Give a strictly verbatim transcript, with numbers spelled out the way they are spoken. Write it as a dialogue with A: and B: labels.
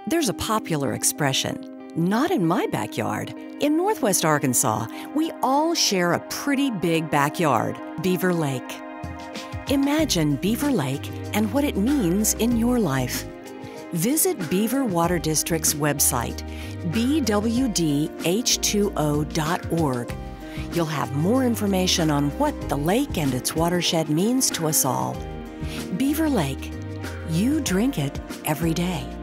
A: There's a popular expression, "Not in my backyard." In Northwest Arkansas, we all share a pretty big backyard, Beaver Lake. Imagine Beaver Lake and what it means in your life. Visit Beaver Water District's website, b w d h two o dot org. You'll have more information on what the lake and its watershed means to us all. Beaver Lake, you drink it every day.